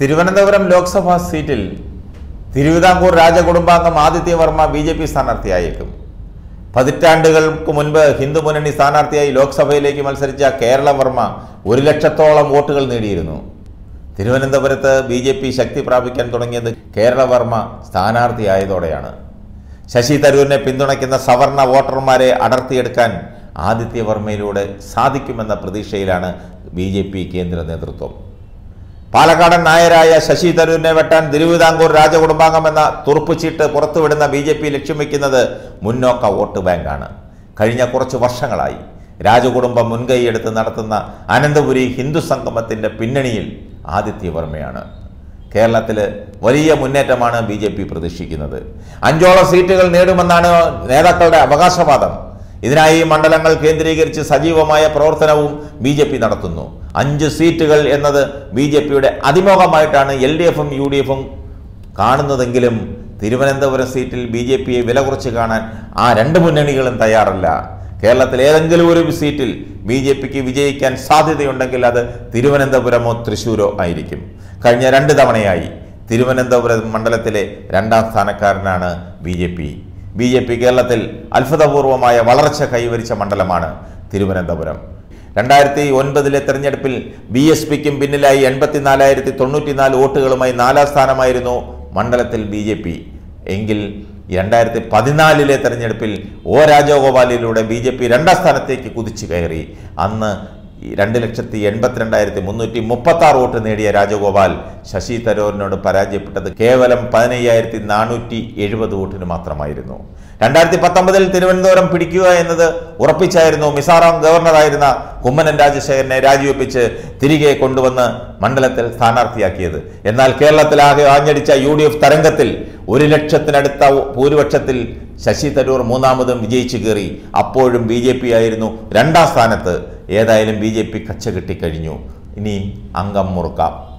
തിരുവനന്തപുരം ലോക്സഭാ സീറ്റിൽ തിരുവിതാംകൂർ രാജകുടുംബാംഗം ആദിത്യവർമ്മ ബി.ജെ.പി. സ്ഥാനാർത്ഥിയായേക്കും. പതിറ്റാണ്ടുകൾക്ക് മുൻപ് ഹിന്ദു മുന്നണി സ്ഥാനാർത്ഥിയായി ലോക്സഭയിലേക്ക് മത്സരിച്ച കേരളവർമ്മ 1 ലക്ഷത്തോളം വോട്ടുകൾ നേടിയിരുന്നു. തിരുവനന്തപുരത്ത് ബി.ജെ.പി. ശക്തി പ്രാപിക്കാൻ തുടങ്ങിയത് കേരളവർമ്മ സ്ഥാനാർത്ഥിയായതോടെയാണ്. ശശി തരൂരിനെ പിന്തുണയ്ക്കുന്ന സവർണ വോട്ടർമാരെ അടർത്തിയെടുക്കാൻ ആദിത്യവർമ്മയിലൂടെ സാധിക്കുമെന്ന പ്രതീക്ഷയിലാണ് ബി.ജെ.പി. കേന്ദ്ര നേതൃത്വം. പാലക്കാടൻ നായരായ ശശി തരൂരിനെ വെട്ടാൻ തിരുവിതാംകൂർ രാജകുടുംബാംഗം എന്ന തുറുപ്പുചീട്ട് പുറത്തുവിടുന്ന ബി.ജെ.പി. ലക്ഷ്യം വയ്ക്കുന്നത് മുന്നോക്ക വോട്ട് ബാങ്കാണ്. കഴിഞ്ഞ കുറച്ച് വർഷങ്ങളായി രാജകുടുംബം മുൻകൈയെടുത്ത് നടത്തുന്ന അനന്തപുരി ഹിന്ദു സംഗമത്തിൻ്റെ പിന്നണിയിൽ ആദിത്യവർമ്മയാണ്. കേരളത്തിൽ വലിയ മുന്നേറ്റമാണ് ബി.ജെ.പി. പ്രതീക്ഷിക്കുന്നത്. 5ഓളം സീറ്റുകൾ നേടുമെന്നാണ് നേതാക്കളുടെ അവകാശവാദം. ഇതിനായി മണ്ഡലങ്ങൾ കേന്ദ്രീകരിച്ച് സജീവമായ പ്രവർത്തനവും ബി.ജെ.പി. നടത്തുന്നു. 5 സീറ്റുകൾ എന്നത് ബി.ജെ.പിയുടെ അതിമോഹമായിട്ടാണ് LDFും UDFും കാണുന്നതെങ്കിലും തിരുവനന്തപുരം സീറ്റിൽ ബി.ജെ.പിയെ വില കുറച്ച് കാണാൻ ആ 2 മുന്നണികളും തയ്യാറല്ല. കേരളത്തിൽ ഏതെങ്കിലും ഒരു സീറ്റിൽ ബി.ജെ.പിക്ക് വിജയിക്കാൻ സാധ്യതയുണ്ടെങ്കിൽ അത് തിരുവനന്തപുരമോ തൃശ്ശൂരോ ആയിരിക്കും. കഴിഞ്ഞ 2 തവണയായി തിരുവനന്തപുരം മണ്ഡലത്തിലെ 2ാം സ്ഥാനക്കാരനാണ് ബി.ജെ.പി. കേരളത്തിൽ അത്ഭുതപൂർവമായ വളർച്ച കൈവരിച്ച മണ്ഡലമാണ് തിരുവനന്തപുരം. 2009 തെരഞ്ഞെടുപ്പിൽ BSPക്കും പിന്നിലായി 84,094 വോട്ടുകളുമായി 4ാം സ്ഥാനമായിരുന്നു മണ്ഡലത്തിൽ ബി.ജെ.പി. എങ്കിൽ 2014 തെരഞ്ഞെടുപ്പിൽ O രാജഗോപാലിലൂടെ ബി.ജെ.പി. 2ാം സ്ഥാനത്തേക്ക് കുതിച്ചു കയറി. അന്ന് 2,82,336 വോട്ട് നേടിയ രാജഗോപാൽ ശശി തരൂരിനോട് പരാജയപ്പെട്ടത് കേവലം 15,470 വോട്ടിന് മാത്രമായിരുന്നു. 2019 തിരുവനന്തപുരം പിടിക്കുക എന്നത് ഉറപ്പിച്ചായിരുന്നു മിസോറാം ഗവർണറായിരുന്ന കുമ്മനം രാജശേഖരനെ രാജിവെപ്പിച്ച് തിരികെ കൊണ്ടുവന്ന് മണ്ഡലത്തിൽ സ്ഥാനാർത്ഥിയാക്കിയത്. എന്നാൽ കേരളത്തിലാകെ ആഞ്ഞടിച്ച UDF തരംഗത്തിൽ 1 ലക്ഷത്തിനടുത്ത ഭൂരിപക്ഷത്തിൽ ശശി തരൂർ 3ാമതും വിജയിച്ചു കയറി. അപ്പോഴും ബി.ജെ.പി. ആയിരുന്നു 2ാം സ്ഥാനത്ത്. ഏതായാലും ബി.ജെ.പി. കച്ച കിട്ടിക്കഴിഞ്ഞു. ഇനി അംഗം മുറുക്കാം.